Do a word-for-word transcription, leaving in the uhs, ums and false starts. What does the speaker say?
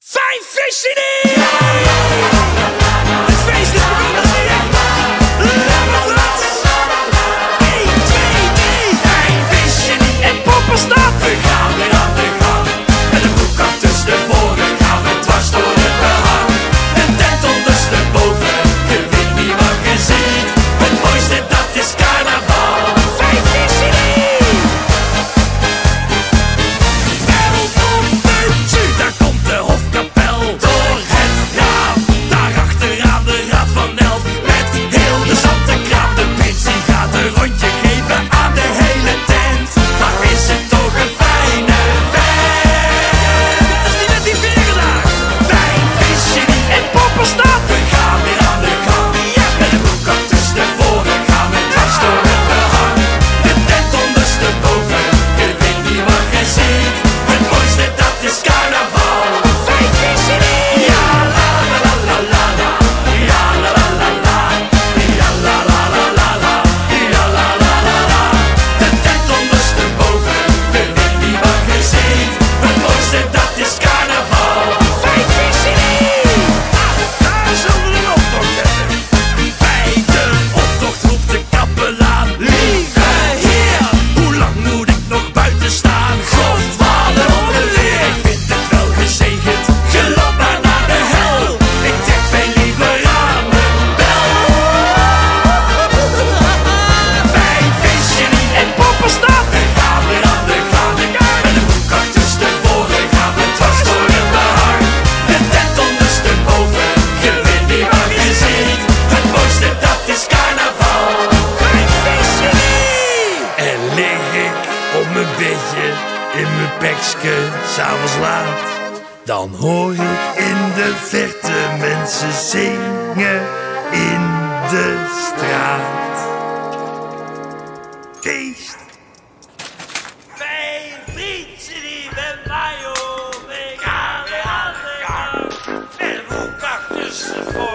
Fijnfisjenie! Het feest is begonnen, zie je! Lamme Frans! één, twee, drie! Fijnfisjenie in Pomperstad! We gaan weer aan de gang. Met een broek achterstevoren gaan we dwars door het behang. Een tent ondersteboven, je weet niet wat je ziet. Het mooiste dat is carnaval. Fijnfisjenie! nondeju, daar komt de hofkapel. Door het raam, daar achteraan de raad van elf. Met heel de zantenkraam, de prins die gaat een rondje geven aan de hele tent. Maar is het toch een fijne vent? Dat is niet net die veerdag. Fijnfisjenie in Pomperstad. We gaan weer aan de gang. Ja, met een broek achterstevoren gaan we dwars door het behang. Een tent ondersteboven, je weet niet wat je ziet. Het mooiste dat is carnaval. Fijnfisjenie! Ja la la la la la la. Ja la la la la. Ja la la la la la. Ja la la la la. De tent ondersteboven, je weet niet wat je ziet. Het mooiste dat is carnaval. Fijnfisjenie! Daar zullen we een optocht hebben. Bij de optocht roept de kapelaan: lieve heer, hoe lang moet ik nog buiten staan? God, wat een onweer. Ik vind het wel gezegend, geloop maar naar de hel. Ik trek veel liever aan de bel. Fijnfisjenie in Pomperstad. We gaan weer aan de gang. Met een broek achterstevoren gaan we dwars door het behang. Een tent ondersteboven, je weet niet wat je ziet. Het mooiste dat is carnaval. Fijnfisjenie! En lig ik op mijn bedje, in mijn pekske, s'avonds laat. Dan hoor ik in de verte mensen zingen in de straat. Feest! Fijnfisjenie met mij, hoor. We gaan weer aan de gang. Met een broek achterstevoren.